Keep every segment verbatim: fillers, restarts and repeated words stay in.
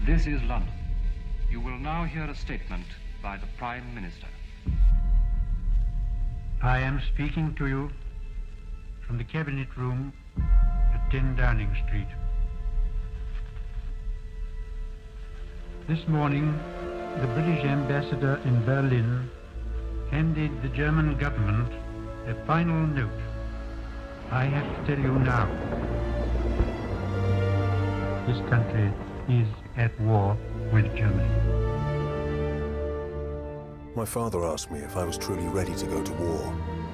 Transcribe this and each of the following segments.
This is London. You will now hear a statement by the Prime Minister. I am speaking to you from the Cabinet Room at ten Downing Street. This morning, the British ambassador in Berlin handed the German government a final note. I have to tell you now, this country is at war with Germany. My father asked me if I was truly ready to go to war.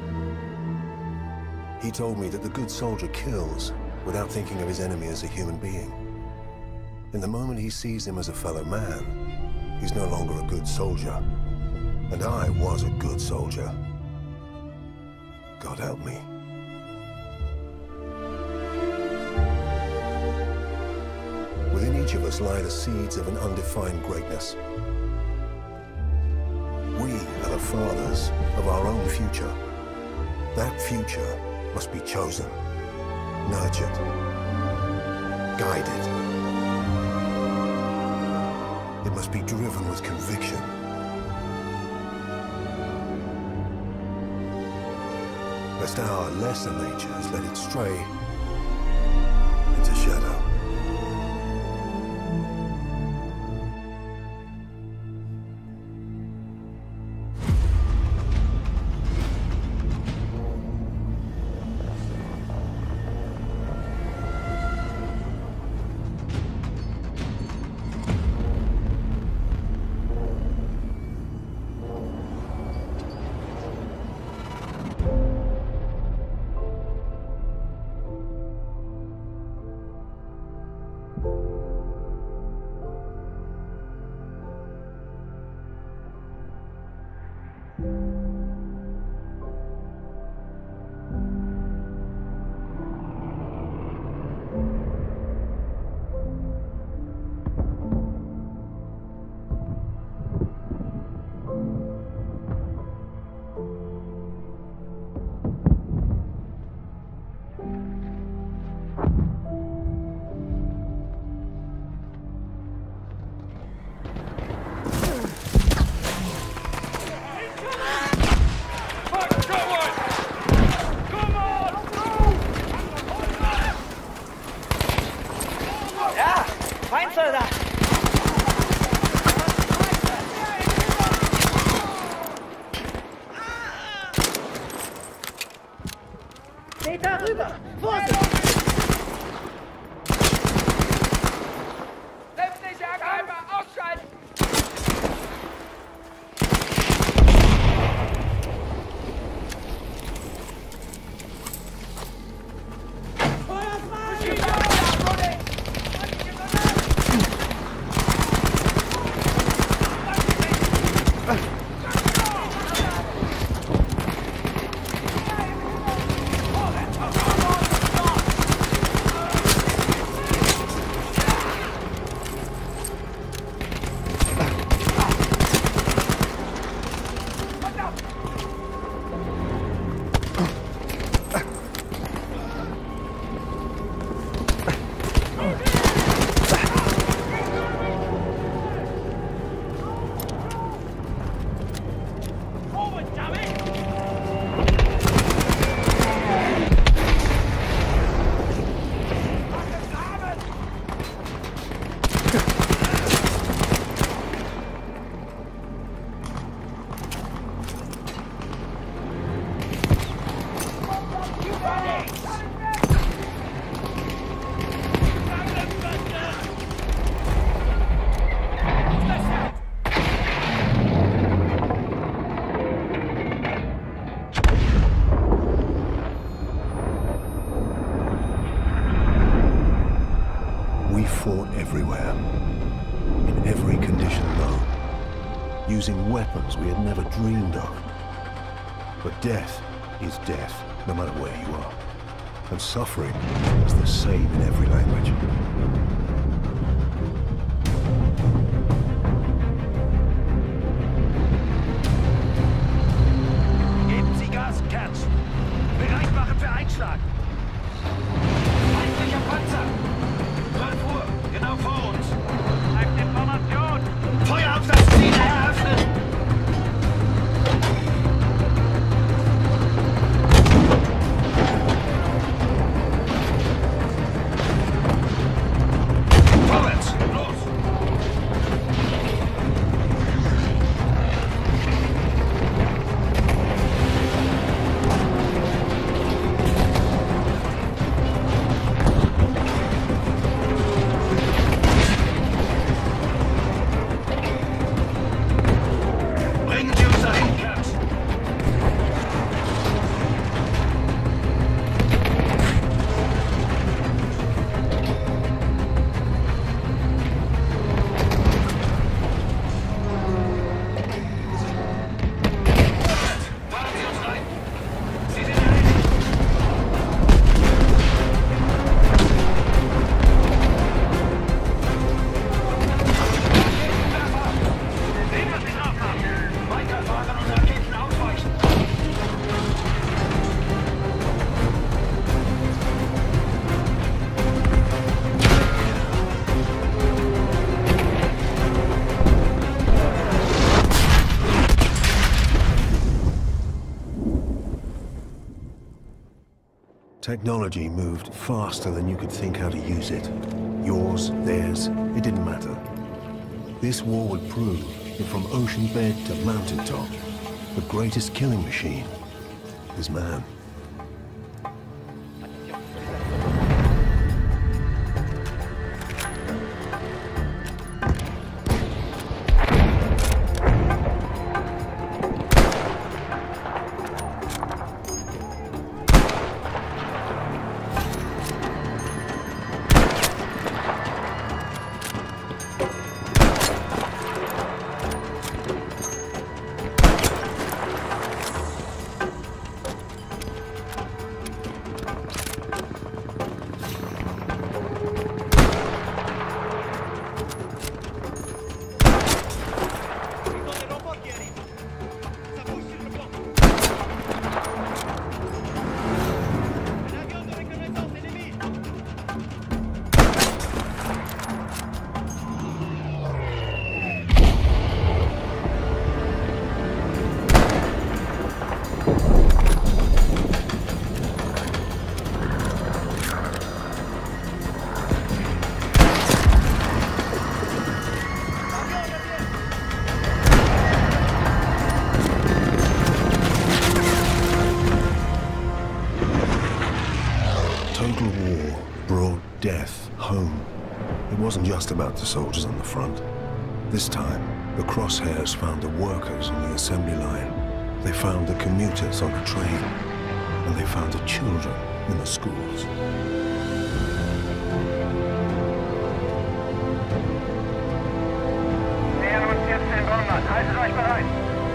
He told me that the good soldier kills without thinking of his enemy as a human being. In the moment he sees him as a fellow man, he's no longer a good soldier. And I was a good soldier. God help me. Within each of us lie the seeds of an undefined greatness. We are the fathers of our own future. That future must be chosen, nurtured, guided. It must be driven with conviction. Lest our lesser natures let it stray into shadow. Using weapons we had never dreamed of. But death is death, no matter where you are. And suffering is the same in every language. Geben Sie Gas, Kerz. Bereit machen für Einschlag. Feindlicher Panzer. zwölf Uhr, genau vor uns. Bleibt im Technology moved faster than you could think how to use it. Yours, theirs, it didn't matter. This war would prove that from ocean bed to mountaintop, the greatest killing machine is man. Total war brought death home. It wasn't just about the soldiers on the front. This time, the crosshairs found the workers on the assembly line. They found the commuters on the train. And they found the children in the schools. Nähern uns jetzt den Bonn. Haltet euch bereit!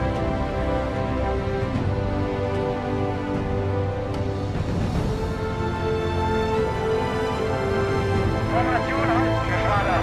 Formation halten, Geschwader!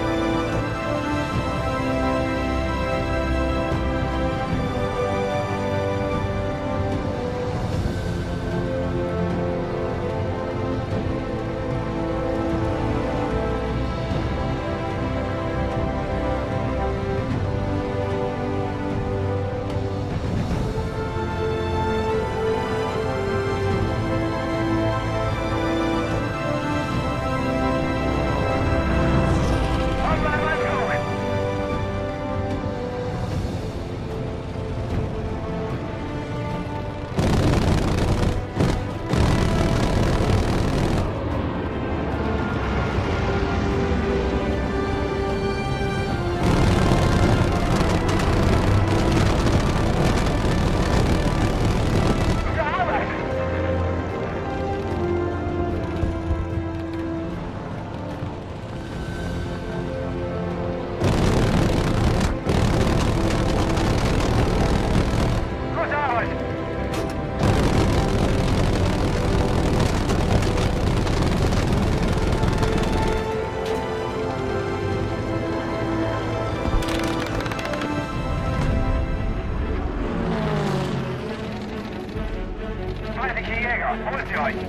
Feindliche Jäger, holt sie euch!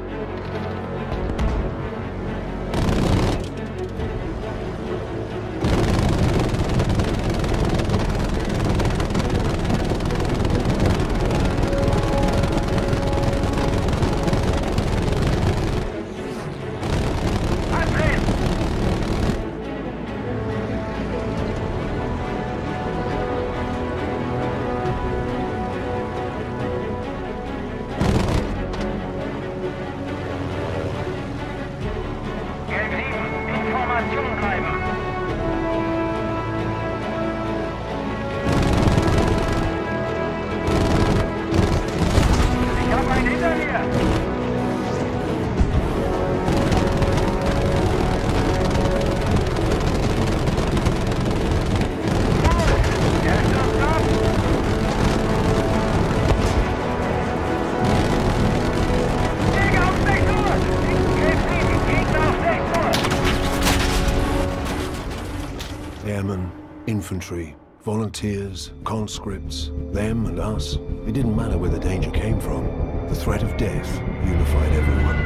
Information treiben! Ich hab einen hinter mir! Der ist am Start! Jäger auf sechs Uhr! Gebt sie, Gegner auf sechs Uhr! Airmen, infantry, volunteers, conscripts, them and us. It didn't matter where the danger came from. The threat of death unified everyone.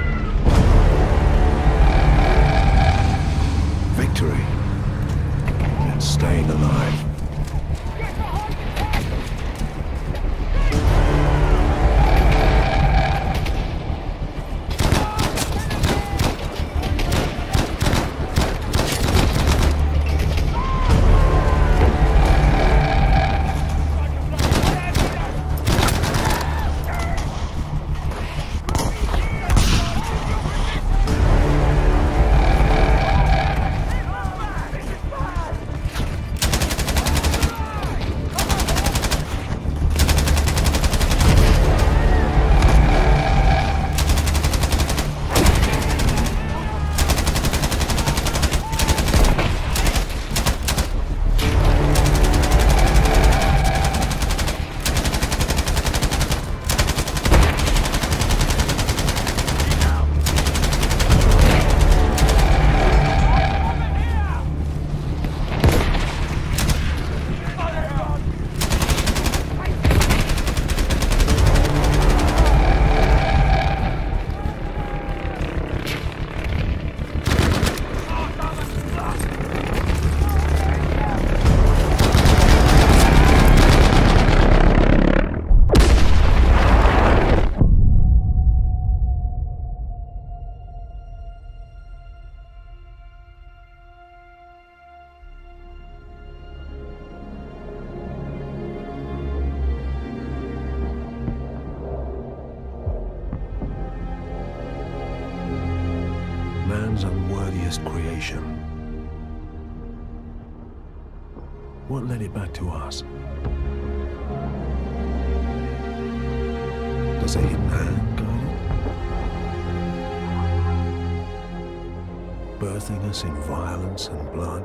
Victory and staying alive. earliest creation. What led it back to us? Does a hidden hand guide it? Birthing us in violence and blood?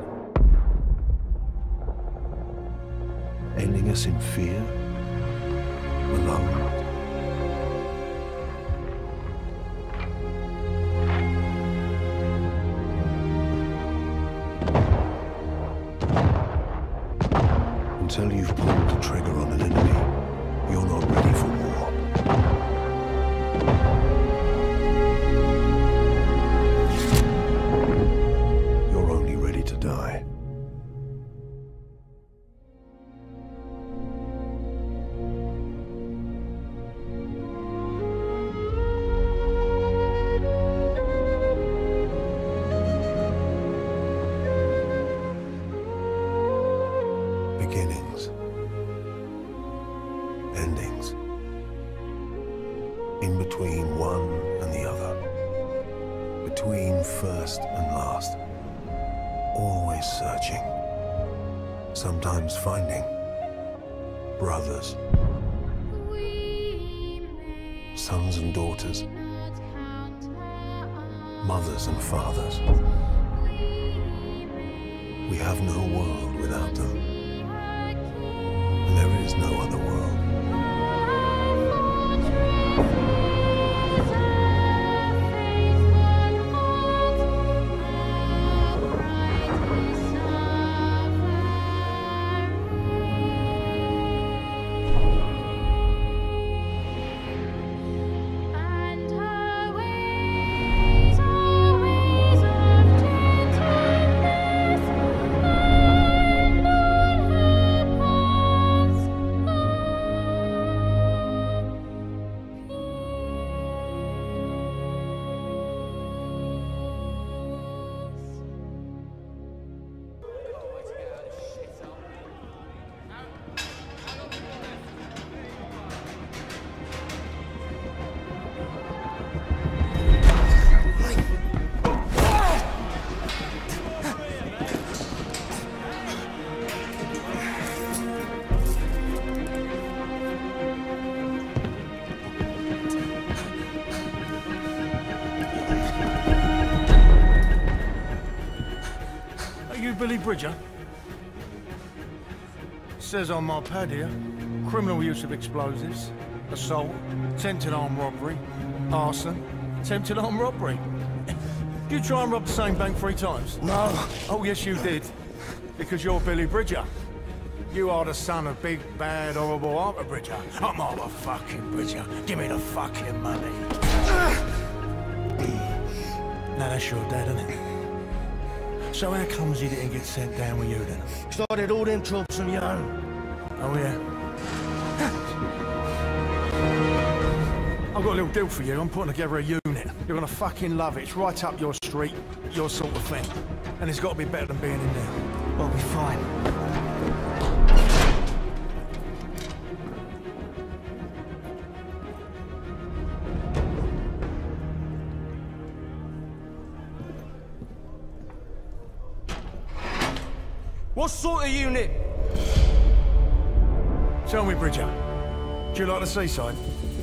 Ending us in fear? Alone? Until you've pulled the trigger on an enemy, you're not ready for war. You're only ready to die. Beginnings. Endings. In between one and the other. Between first and last. Always searching. Sometimes finding. Brothers. Sons and daughters. Mothers and fathers. We have no world without them. There is no other world. Billy Bridger? Says on my pad here, criminal use of explosives, assault, attempted armed robbery, arson, attempted armed robbery. Did you try and rob the same bank three times? No. Oh, yes, you did. Because you're Billy Bridger. You are the son of big, bad, horrible Arthur Bridger. I'm Arthur fucking Bridger. Give me the fucking money. Now that's your dad, isn't it? So how comes he didn't get sent down with you then? Because I did all them jobs on your own. Oh, yeah? I've got a little deal for you. I'm putting together a unit. You're gonna fucking love it. It's right up your street, your sort of thing. And it's got to be better than being in there. I'll be fine. What sort of unit? Tell me, Bridger, do you like the seaside?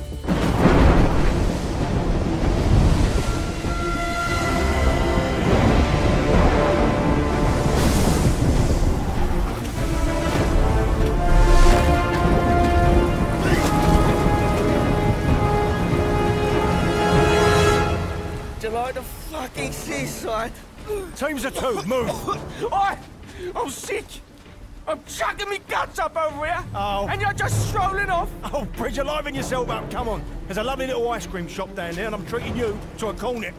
Do you like the fucking seaside? Teams of two, move! Oi! I'm sick! I'm chucking me guts up over here! Oh. And you're just strolling off! Oh, Bridger, liven yourself up, come on. There's a lovely little ice cream shop down there and I'm treating you to a cornet.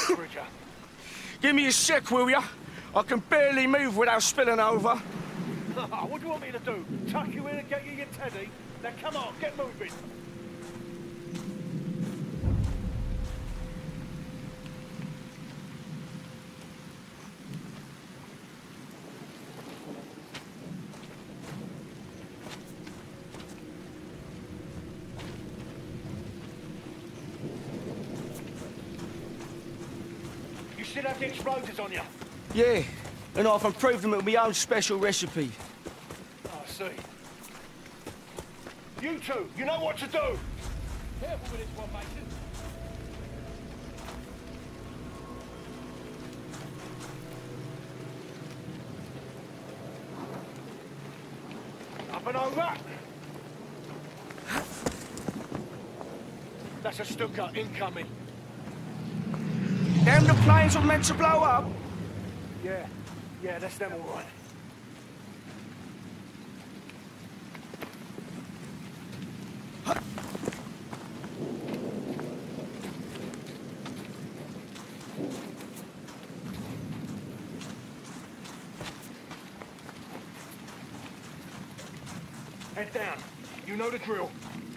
Give me a sec, will ya? I can barely move without spilling over. What do you want me to do? Tuck you in and get you your teddy? Now come on, get moving. You still have the explosives on you? Yeah, and I've improved them with my own special recipe. I see. You two, you know what to do! Careful with this one, Mason. Up and over! That's a Stuka incoming. Them the planes were meant to blow up? Yeah, yeah, that's them all right. Head down. You know the drill.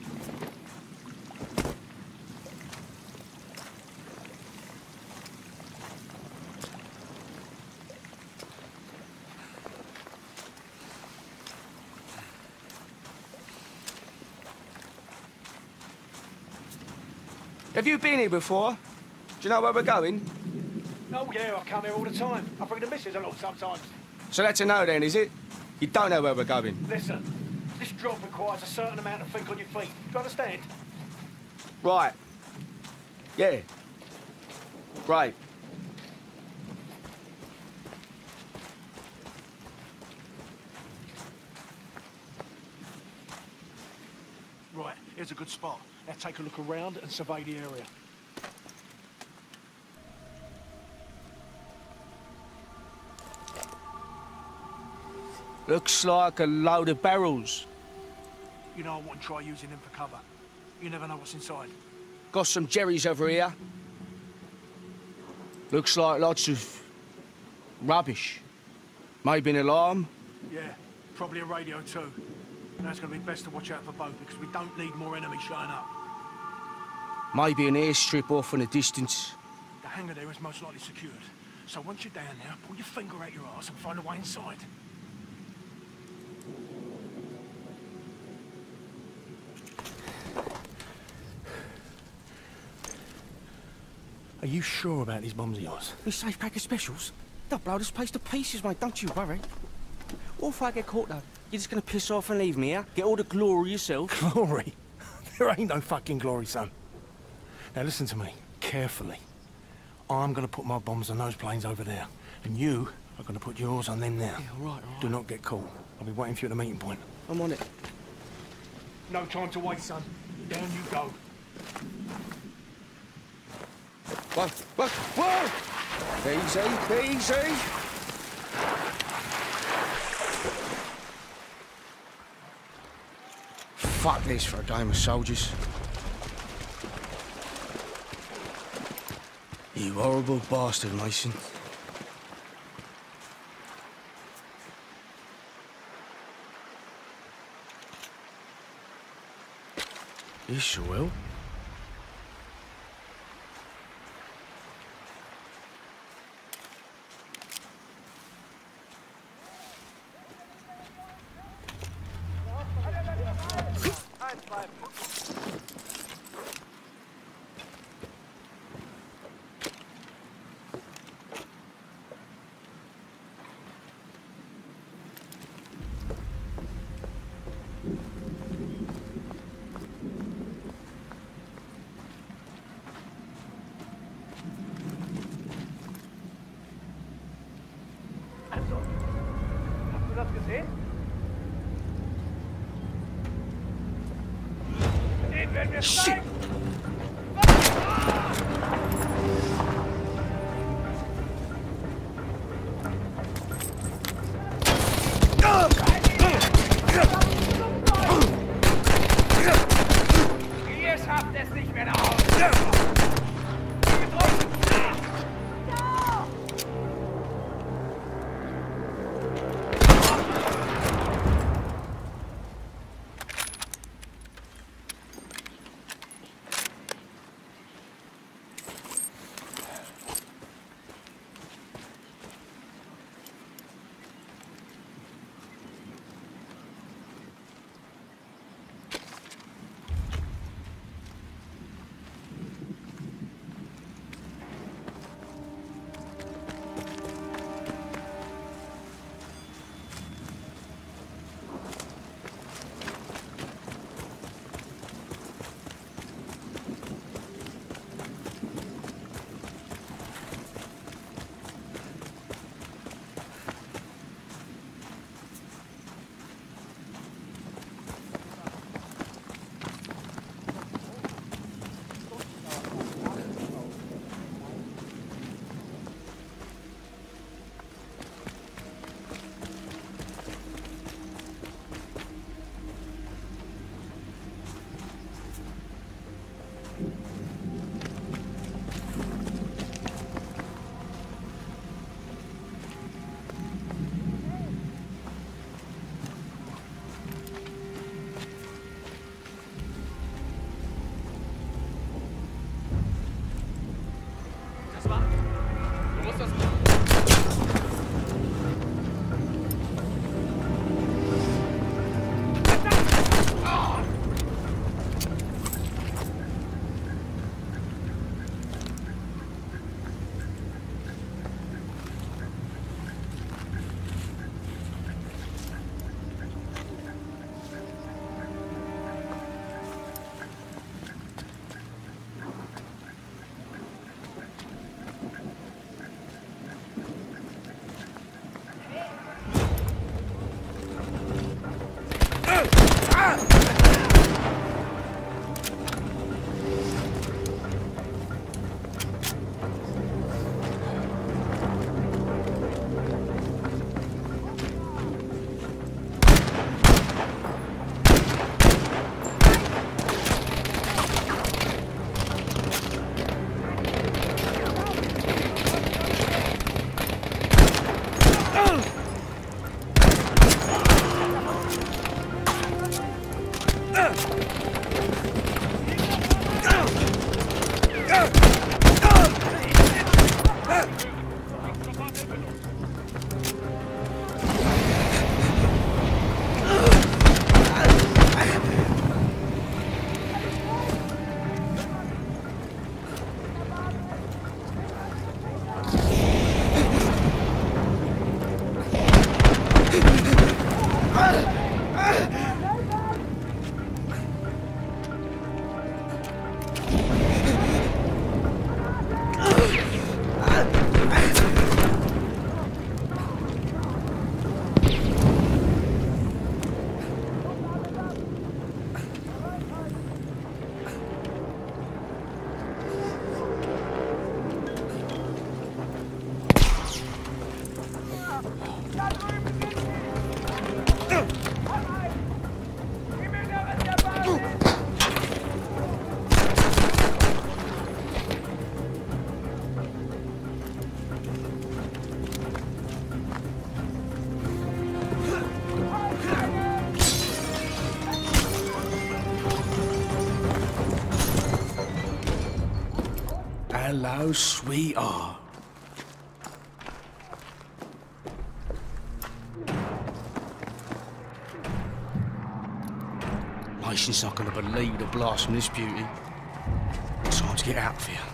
Have you been here before? Do you know where we're going? Oh yeah, I come here all the time. I bring the missus along sometimes. So that's a no then, is it? You don't know where we're going? Listen, this job requires a certain amount of think on your feet. Do you understand? Right. Yeah. Right. Right, here's a good spot. Now take a look around and survey the area. Looks like a load of barrels. You know I wouldn't try using them for cover. You never know what's inside. Got some jerrys over here. Looks like lots of rubbish. Maybe an alarm. Yeah, probably a radio too. Now it's going to be best to watch out for both because we don't need more enemies showing up. Maybe an airstrip off in the distance. The hangar there is most likely secured. So once you're down there, pull your finger out your arse and find a way inside. Are you sure about these bombs of yours? These safe pack of specials? They'll blow this place to pieces, mate. Don't you worry. What if I get caught, though? You're just gonna piss off and leave me, yeah? Get all the glory yourself? Glory? There ain't no fucking glory, son. Now listen to me, carefully. I'm gonna put my bombs on those planes over there, and you are gonna put yours on them now. Yeah, all right, all right. Do not get caught. I'll be waiting for you at the meeting point. I'm on it. No time to waste, son. Down you go. Whoa, whoa, whoa! Easy, easy. Fuck this for a game of soldiers. You horrible bastard, Mason. You sure will. das gesehen? Den werden wir steigen! Ihr schafft es nicht mehr nach Hause! Hello, sweetheart. Mason's not gonna believe the blast from this beauty. Time to get out of here.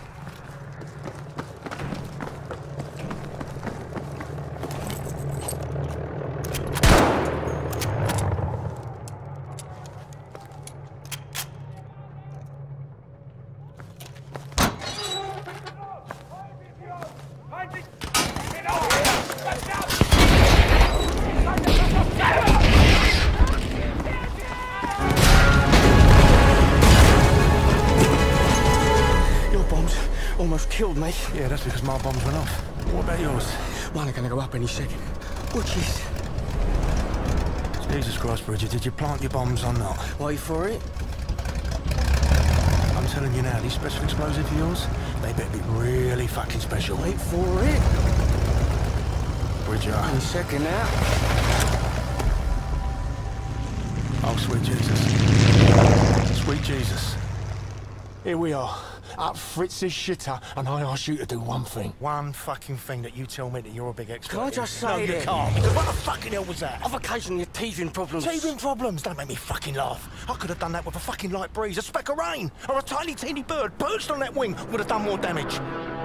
Almost killed me. Yeah, that's because my bombs went off. What about yours? Mine are gonna go up any second. Which is... Jesus Christ, Bridget, did you plant your bombs or not? Wait for it. I'm telling you now, these special explosives of yours, they better be really fucking special. Wait for it. Bridget. Any second now. Oh, sweet Jesus. Sweet Jesus. Here we are. Up Fritz's shitter, and I ask you to do one thing. One fucking thing that you tell me that you're a big expert Can I in. just say No, you that- can't. Because what the fucking hell was that? I've occasionally had teething problems. Teething problems? Don't make me fucking laugh. I could have done that with a fucking light breeze, a speck of rain, or a tiny, teeny bird perched on that wing would have done more damage.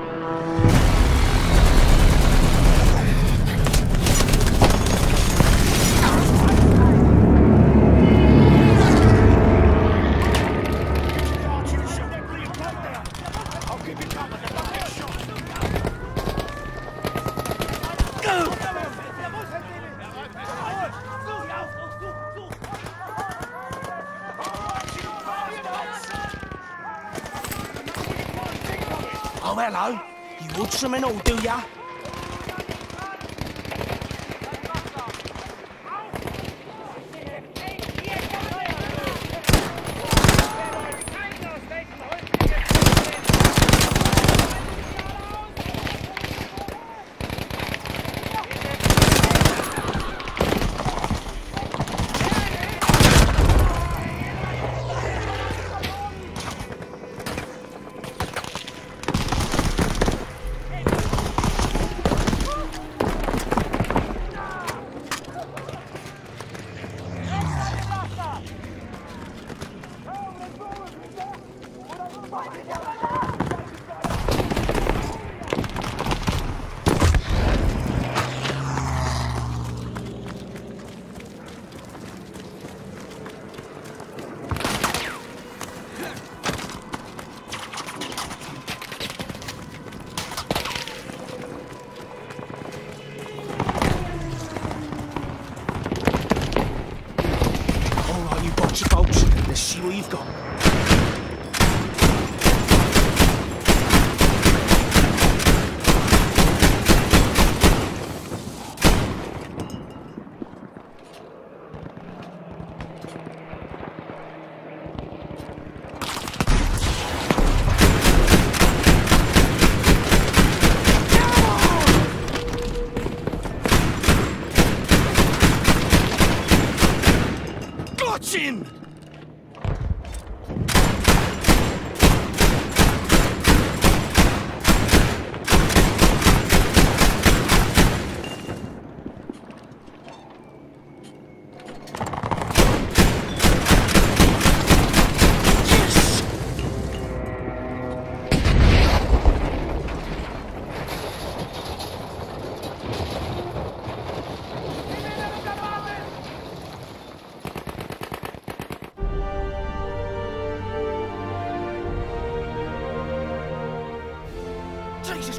Oh, hello. You want some and all, do ya? Let's see what you've got. Got him!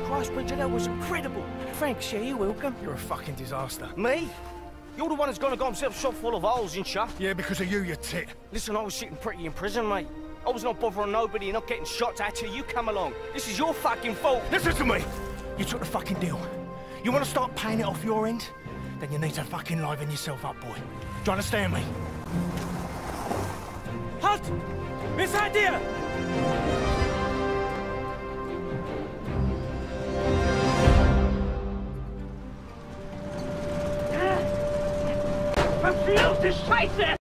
Christ, Bridget, that was incredible. Thanks, yeah, you're welcome. You're a fucking disaster. Me? You're the one who's gonna got himself shot full of holes and shit. Yeah, because of you, you tit. Listen, I was sitting pretty in prison, mate. I was not bothering nobody and not getting shot at till you come along. This is your fucking fault. Listen to me! You took the fucking deal. You want to start paying it off your end? Then you need to fucking liven yourself up, boy. Do you understand me? Halt! Wer seid ihr? Verfluchte Scheiße!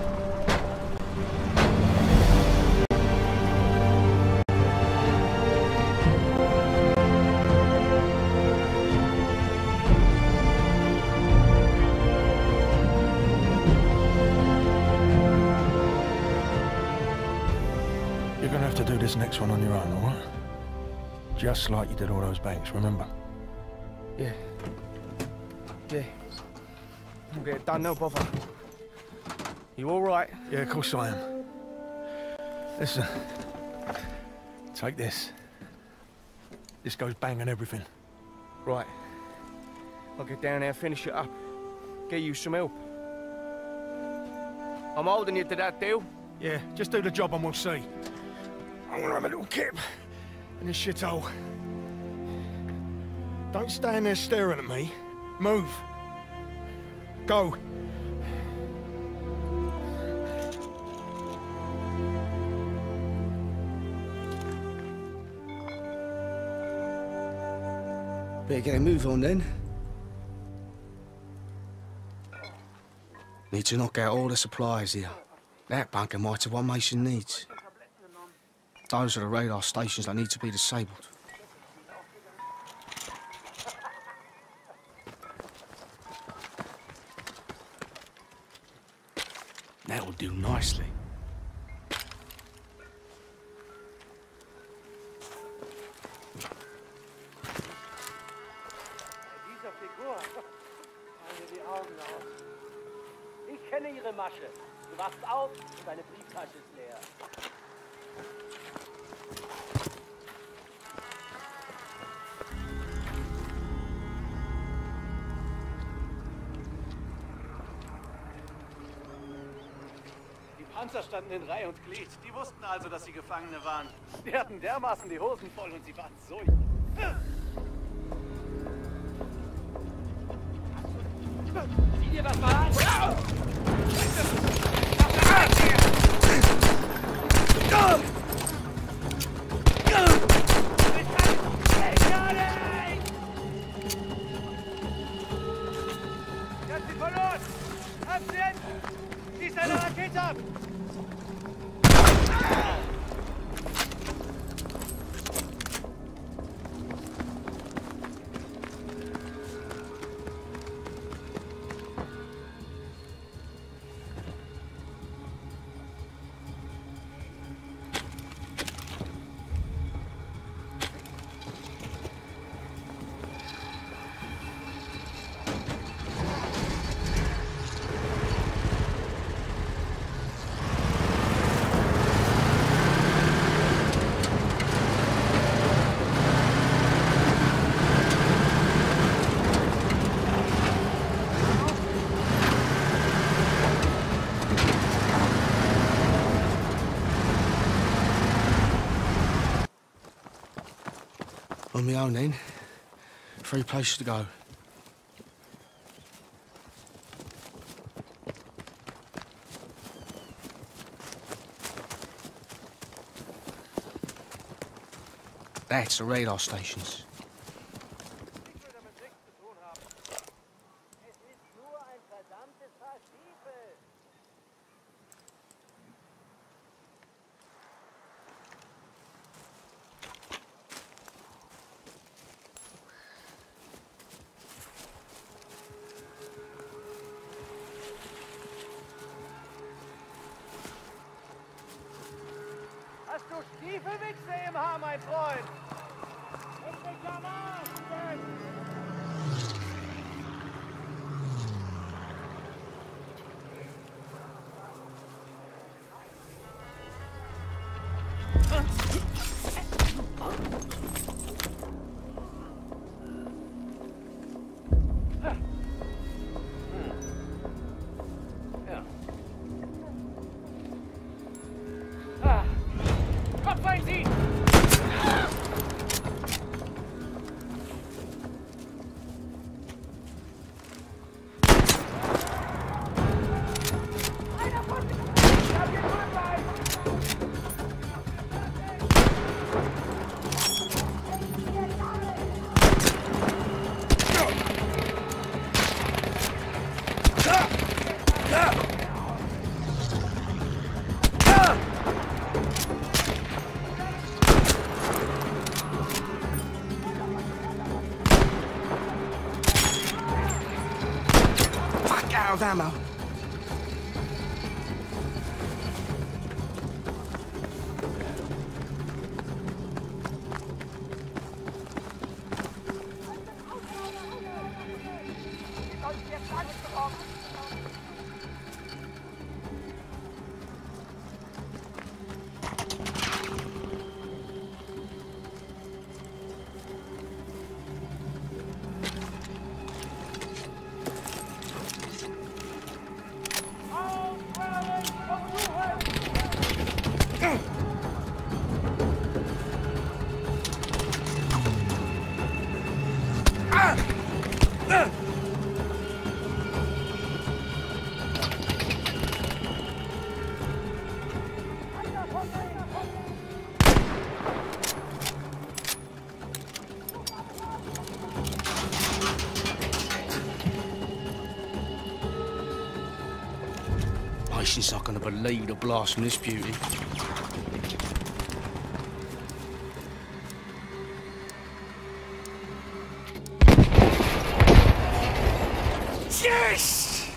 You're gonna have to do this next one on your own, all right? Just like you did all those banks, remember? Yeah. Yeah. I'll get it done, no bother. You all right? Yeah, of course I am. Listen. Take this. This goes bang on everything. Right. I'll get down there, finish it up. Get you some help. I'm holding you to that deal. Yeah, just do the job and we'll see. I want to have a little kip in this shithole. Don't stand there staring at me. Move. Go. Better get a move on then. Need to knock out all the supplies here. That bunker might have what Mason needs. Those are the radar stations that need to be disabled. That'll do nicely. Dieser Figur fallen die Augen aus. Ich kenne ihre Masche. Du wachst auf und deine Brieftasche ist leer. Die Panzer standen in Reihe und Glied. Die wussten also, dass sie Gefangene waren. Die hatten dermaßen die Hosen voll und sie waren so... Sieh dir das mal an! Ich hab sie verloren! Hab sie hin! Schieß eine Rakete ab! On my own then. Three places to go. That's the radar stations. Es ist nur ein verdammtes Paar Stiefel. Hast du Stiefelwichse im Haar, mein Freund? Echte Kameraden! of ammo. Patience, I can believe the blast from this beauty. Yes!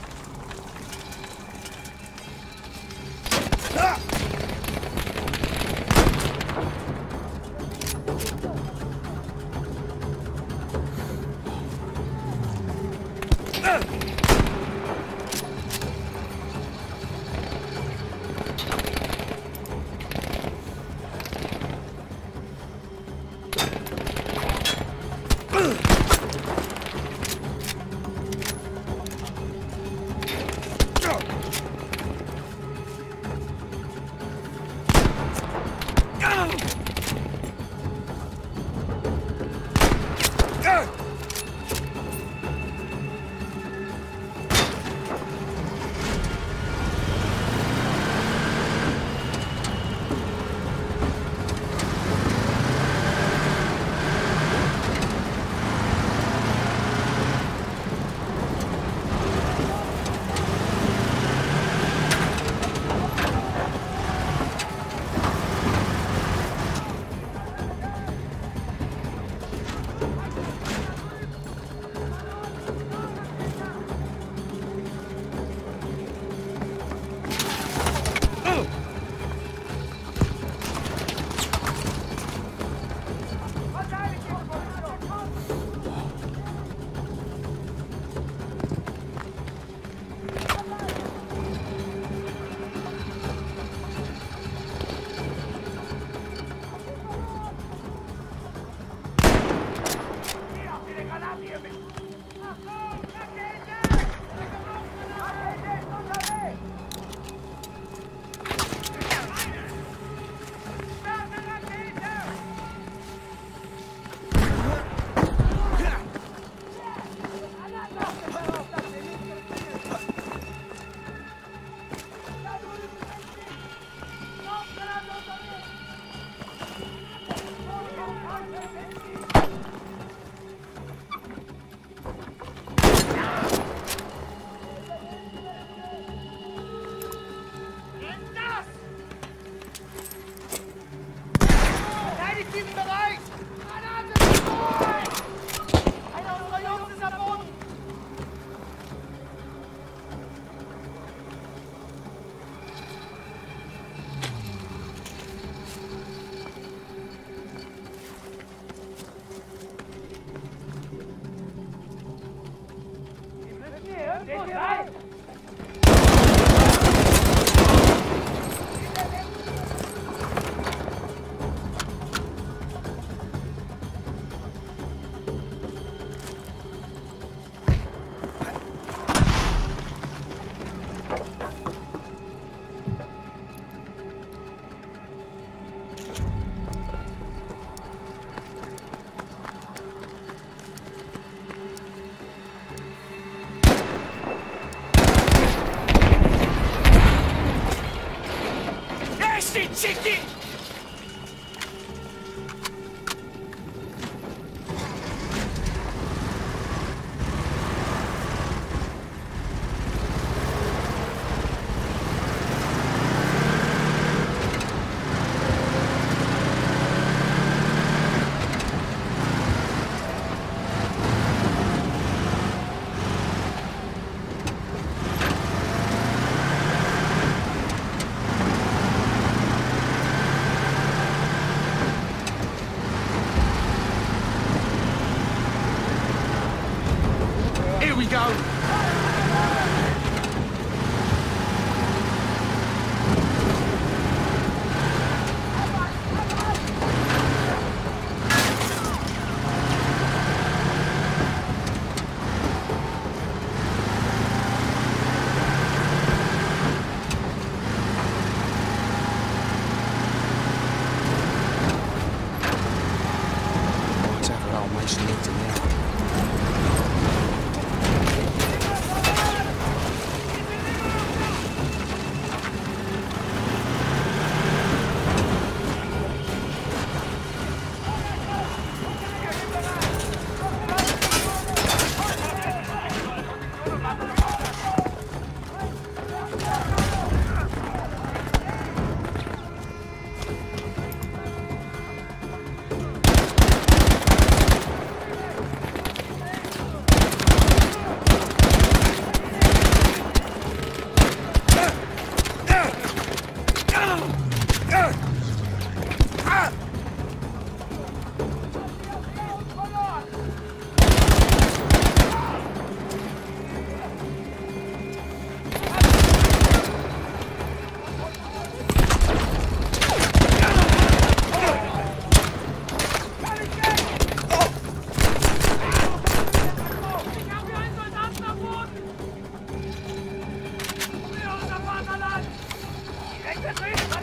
Chicken!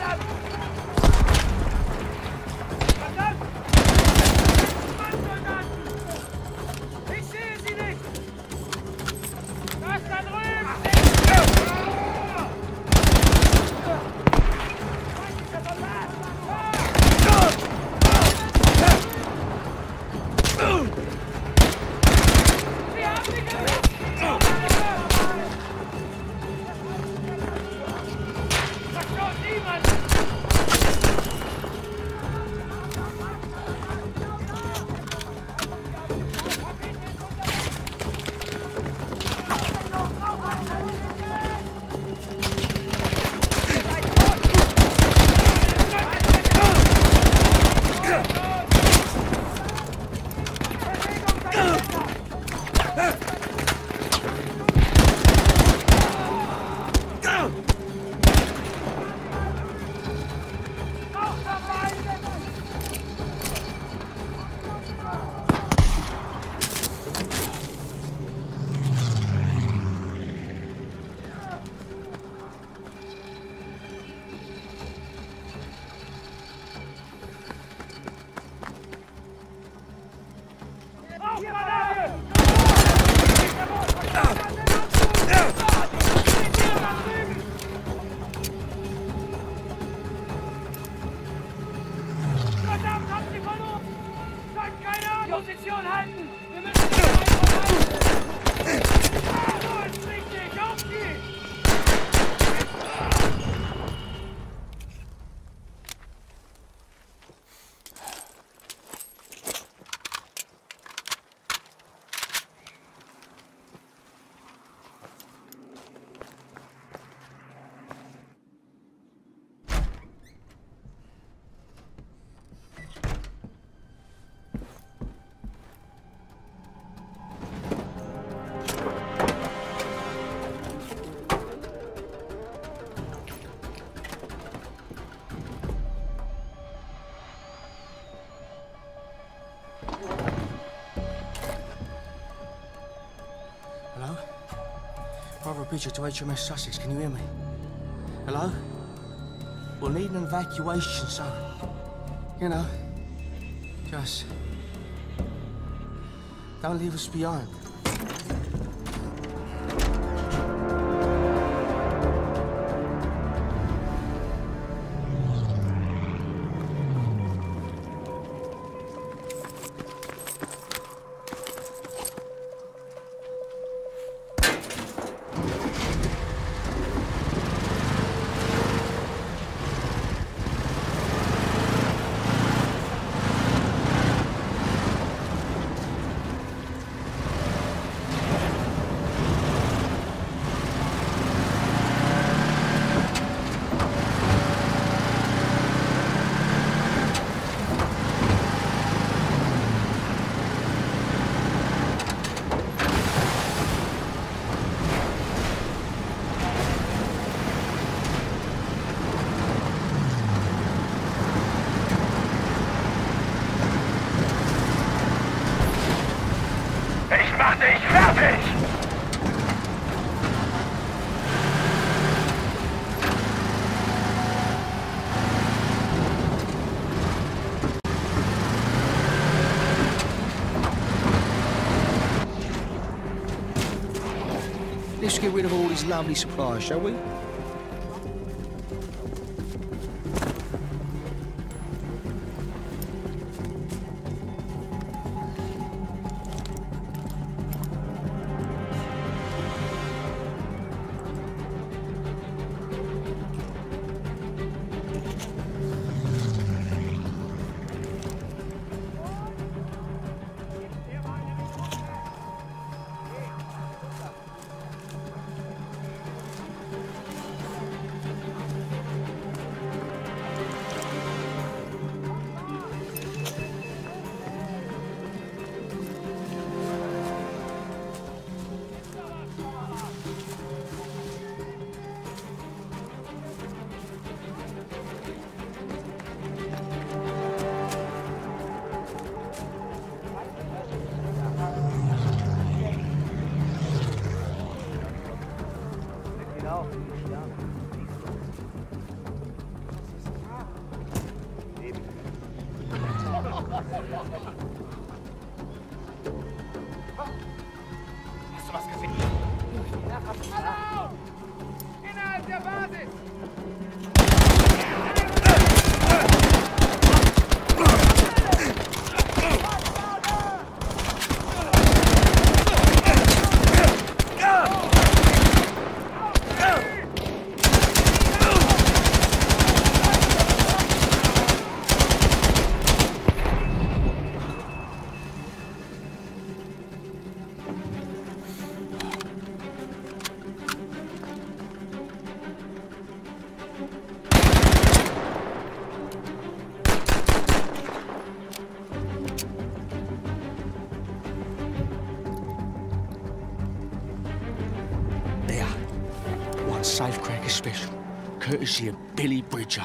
Brother Bridger to H M S Sussex, can you hear me? Hello? We'll need an evacuation, so, you know, just don't leave us behind. Let's get rid of all these lovely supplies, shall we? Hast du was gesehen? Hallo! Innerhalb der Basis! Safecracker special, courtesy of Billy Bridger.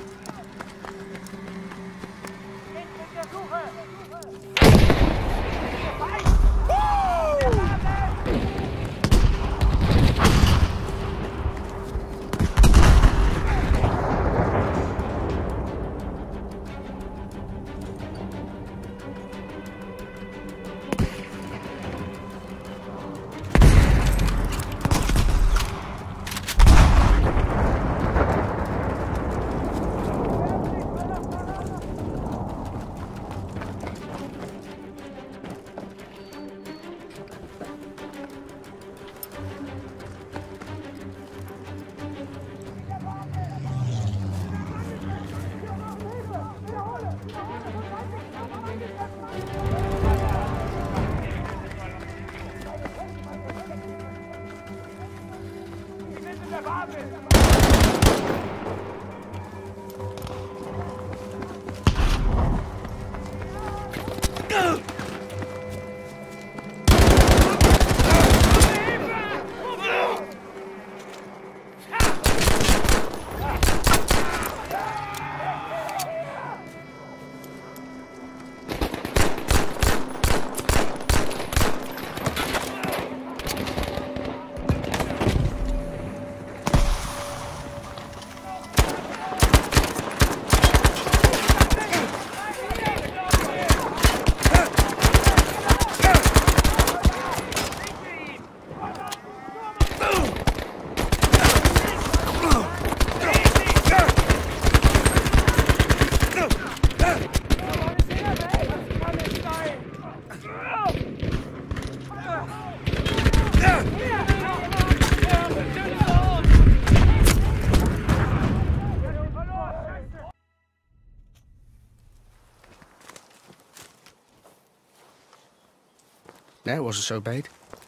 That wasn't so bad.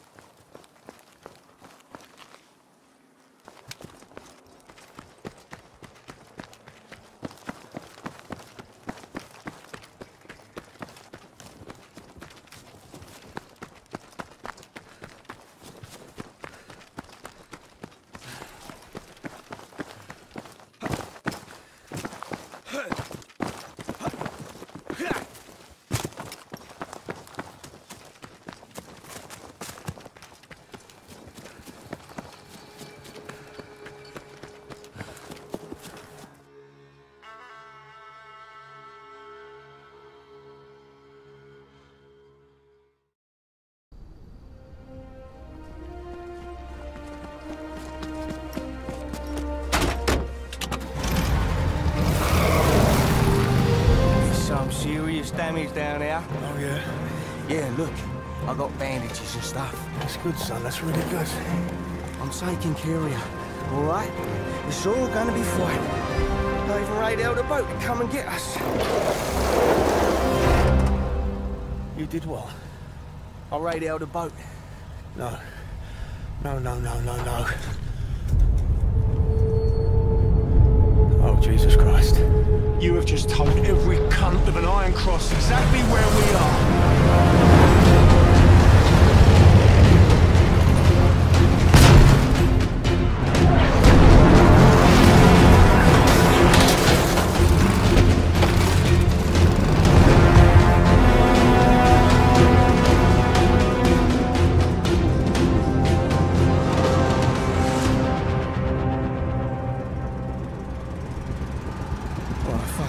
Damage down there. Oh, yeah? Yeah, look. I got bandages and stuff. That's good, son. That's really good. I'm taking care of you, all right? It's all gonna be fine. I even radioed a boat to come and get us. You did what? I radioed a boat. No. No, no, no, no, no. Oh, Jesus Christ. You have just told every cunt of an Iron Cross exactly where we are.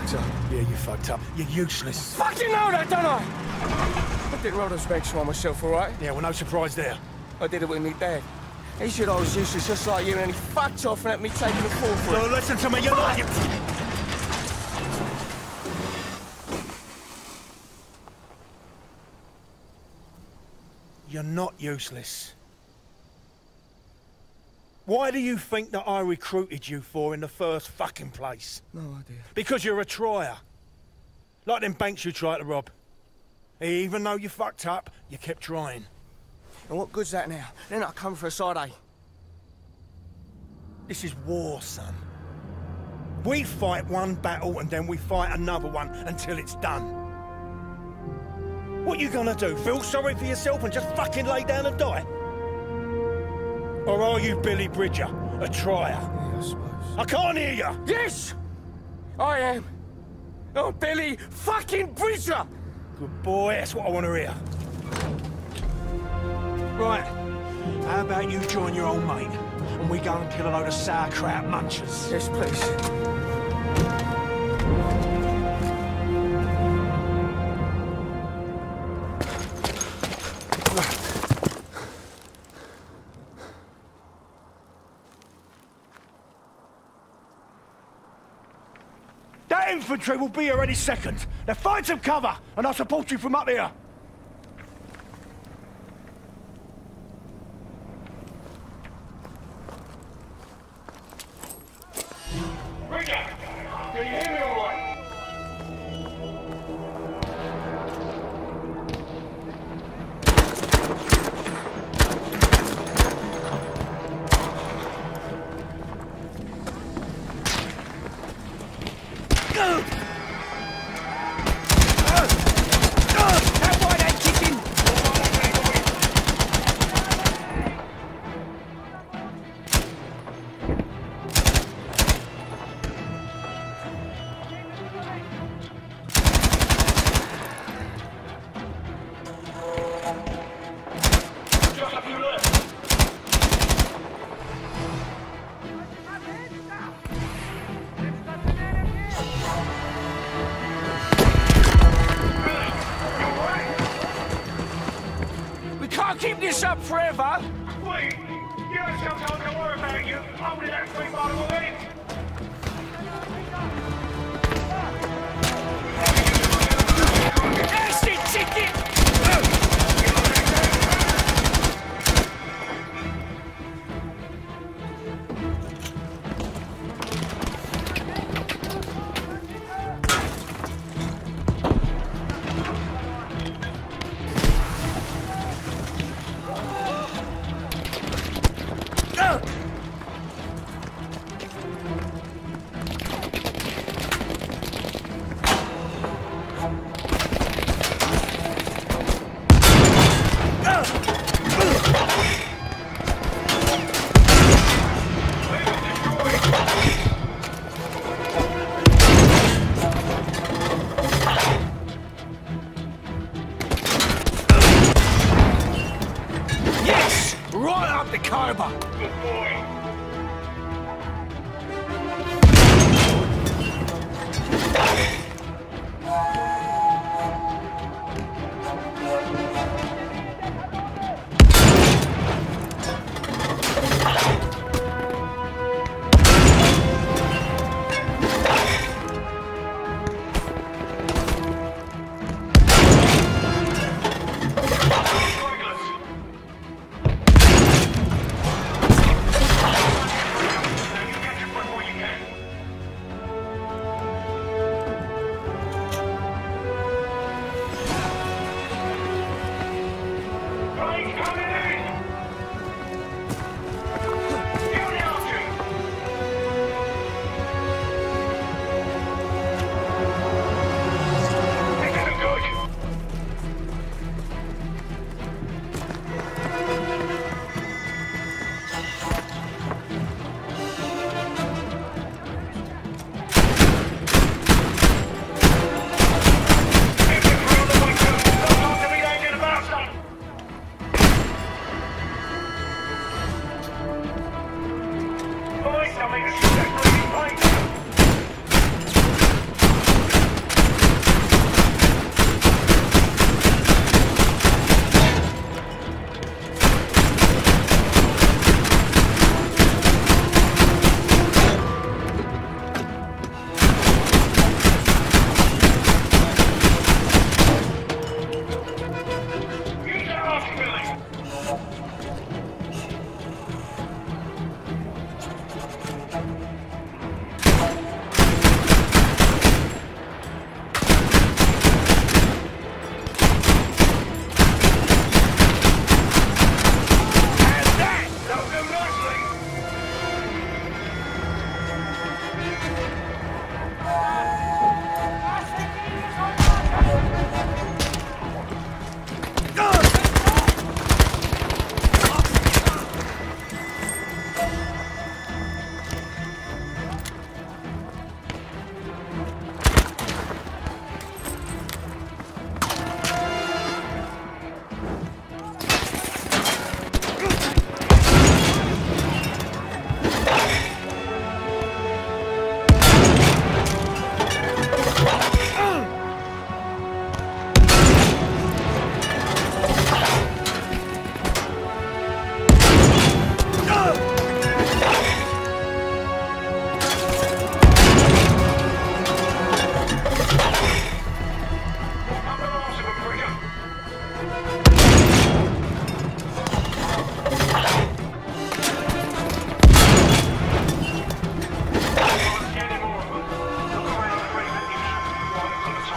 fucked up. Yeah, you fucked up. You're useless. Fucking know that, don't I? I did Rodden's one myself, all right? Yeah, well, no surprise there. I did it with me dad. He said I was useless just like you, and he fucked off and let me take the fall for it. So listen to me, you're not... You're not useless. Why do you think that I recruited you for in the first fucking place? No idea. Because you're a trier. Like them banks you tried to rob. Even though you fucked up, you kept trying. And what good's that now? They're not coming for a side, eh? This is war, son. We fight one battle and then we fight another one until it's done. What you gonna do? Feel sorry for yourself and just fucking lay down and die? Or are you Billy Bridger, a trier? Yeah, I suppose. I can't hear you! Yes! I am. Oh, Billy fucking Bridger! Good boy, that's what I want to hear. Right, how about you join your old mate and we go and kill a load of sauerkraut munchers? Yes, please. That infantry will be here any second. Now find some cover and I'll support you from up here. Bridger, can you hear me all right? Keep this up forever! Wait! Give us some time to worry about you. Only that free bottle of it. Acid ticket!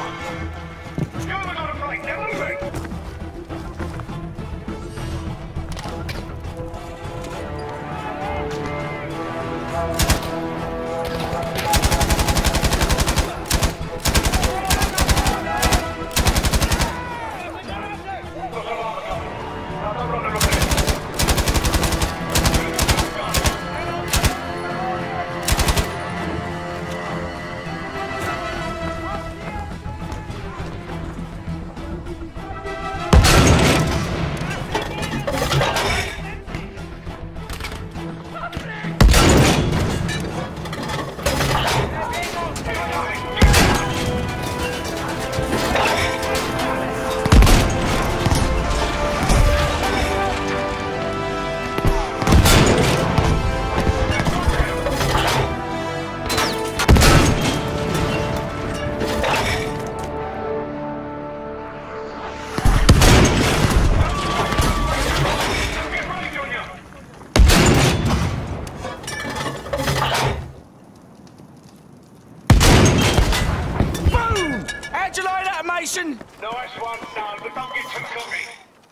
Nice one, son, but don't get too cocky.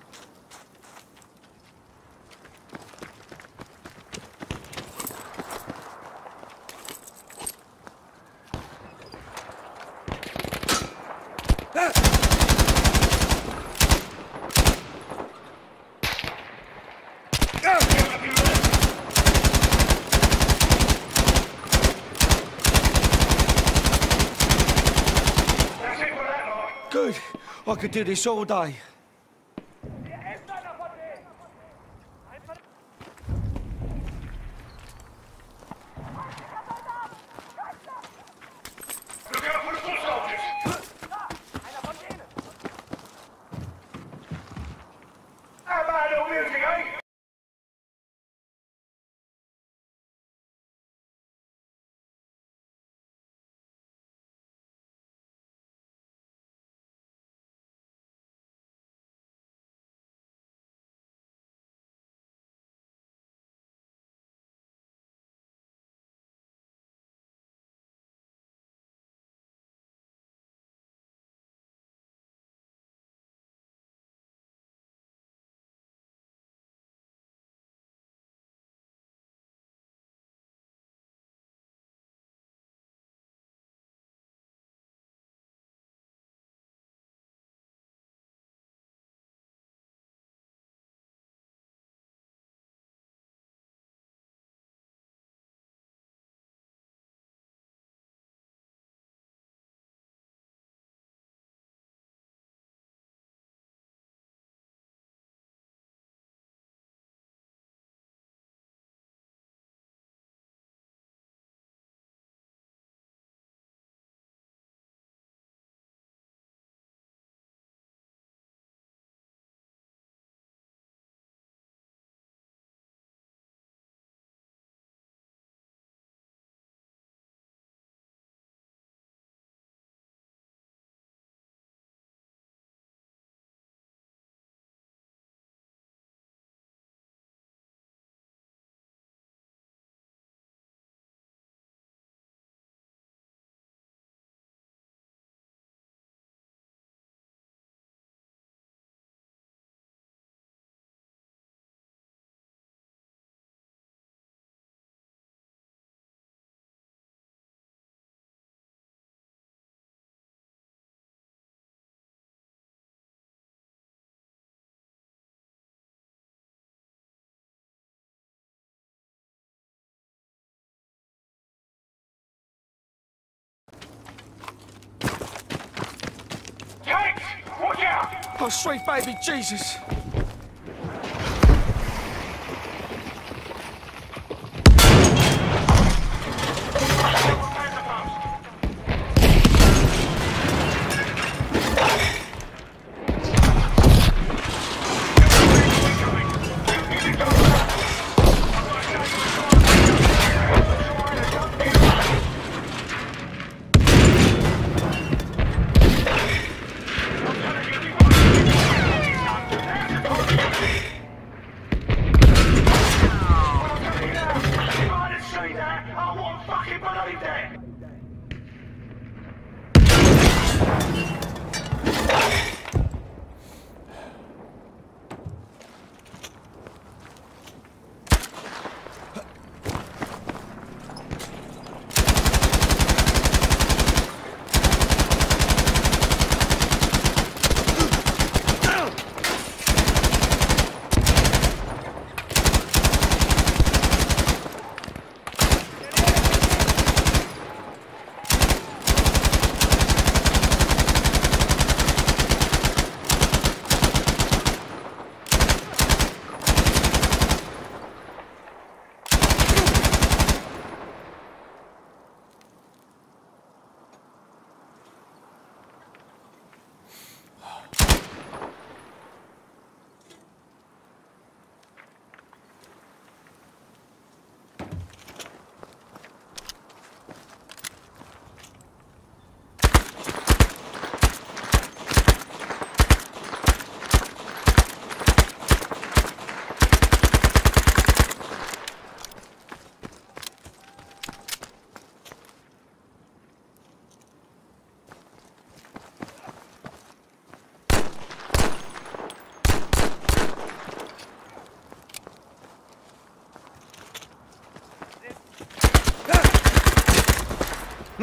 Good. I could do this all day. Oh, sweet baby Jesus. Come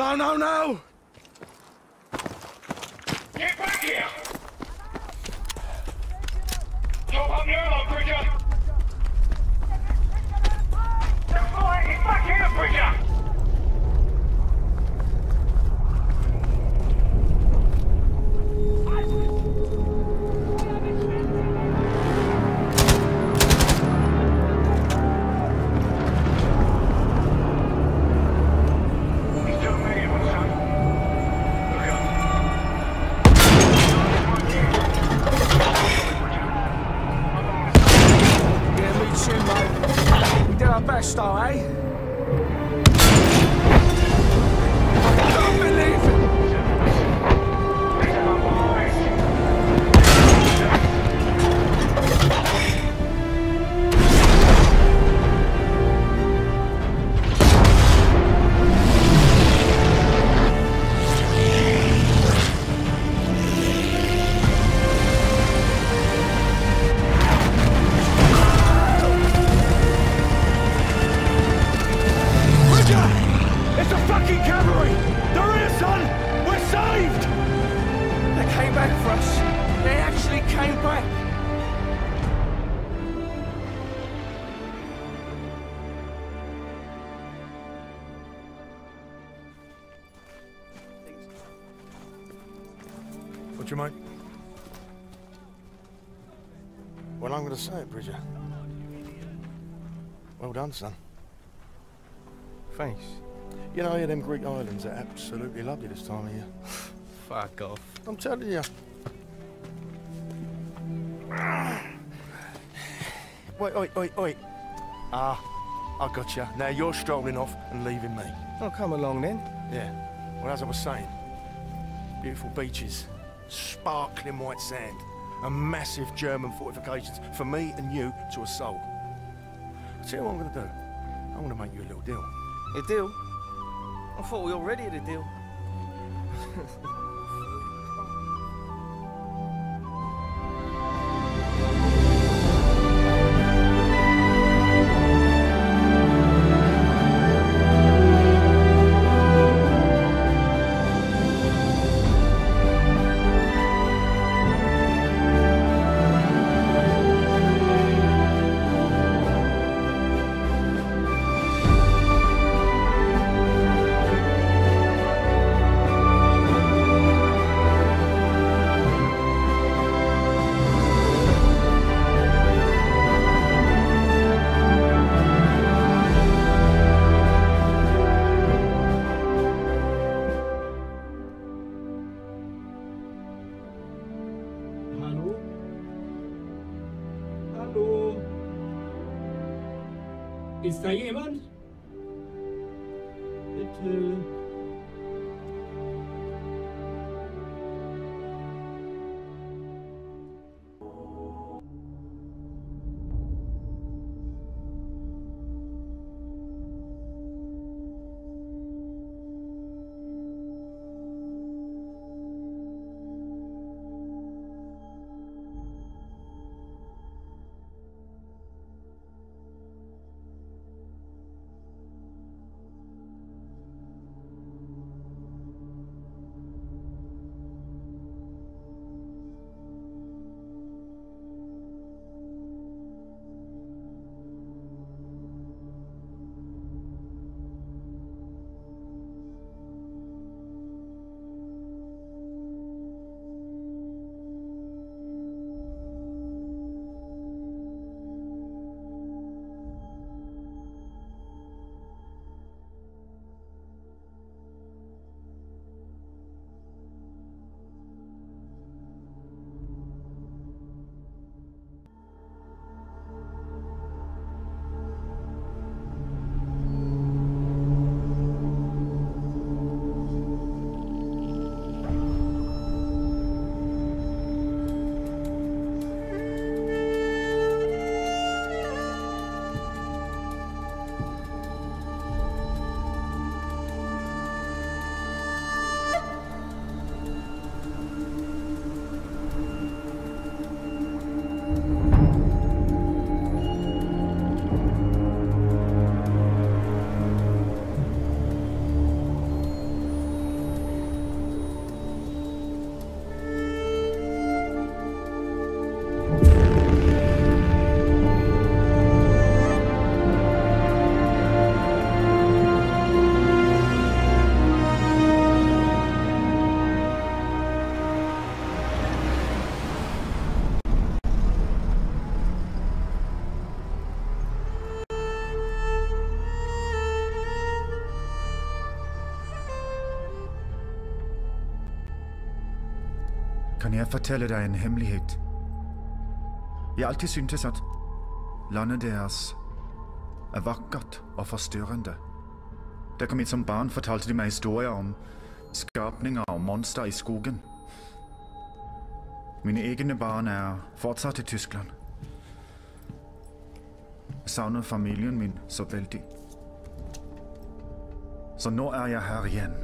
No, no, no! Get back here! Top up your ammo, Bridger! The fight is back here, Bridger! Best, though, eh? Don't believe it! It's the fucking cavalry! They're here, son! We're saved! They came back for us. They actually came back. What you mate? Well, I'm gonna say it, Bridger. Well done, son. Thanks. You know, yeah, them Greek islands are absolutely lovely this time of year. Fuck off. I'm telling you. Wait, wait, wait, wait. Ah, I got you. Now you're strolling off and leaving me. Oh, come along then. Yeah. Well, as I was saying, beautiful beaches, sparkling white sand, and massive German fortifications for me and you to assault. I'll tell you what I'm gonna do. I'm gonna make you a little deal. A deal? I thought we already had a deal. Ist da jemand? Bitte. Kan jeg fortelle deg en hemmelighet? Jeg alltid syntes at landet deres er vakkert og forstyrrende. Da jeg kom hit som barn, fortalte de meg historier om skapninger og monster i skogen. Mine egne barn er fortsatt i Tyskland. Jeg savner familien min så veldig. Så nå er jeg her igjen.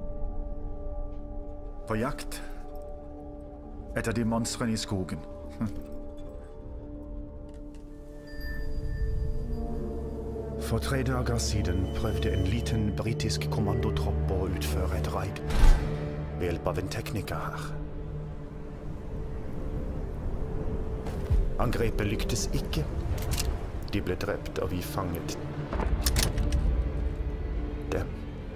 På jakt etter de monstrene i skogen. For tre dager siden prøvde en liten britisk kommandotropp å utføre et raid ved hjelp av en tekniker her. Angrepet lyktes ikke. De ble drept, og vi fanget dem.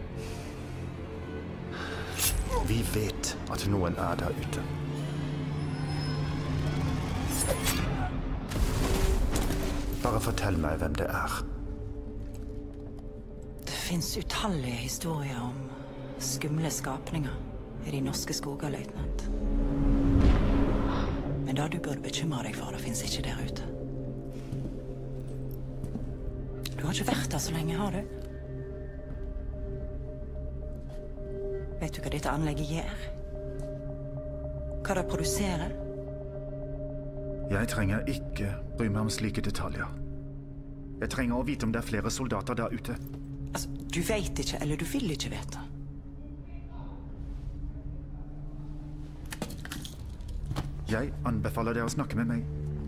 Vi vet at noen er der ute. Bare fortell meg hvem det er. Det finnes utallige historier om skumle skapninger i de norske skoger, løytnant. Men det du burde bekymre deg for, det finnes ikke der ute. Du har ikke vært der så lenge, har du? Vet du hva dette anlegget gjør? Hva det produserer? Jeg trenger ikke bry meg om slike detaljer. Jeg trenger å vite om det er flere soldater der ute. Altså, du vet ikke, eller du vil ikke vite. Jeg anbefaler deg å snakke med meg.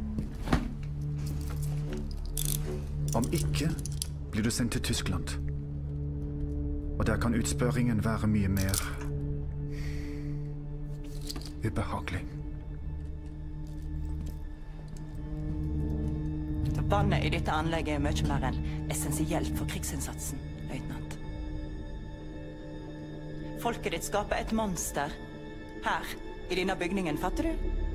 Om ikke, blir du sendt til Tyskland. Og der kan utspørringen være mye mer ubehagelig. Vannet i dette anlegget er mye mer enn essensielt for krigsinnsatsen, løytnant. Folket ditt skaper et monster her, i denne bygningen, fatter du?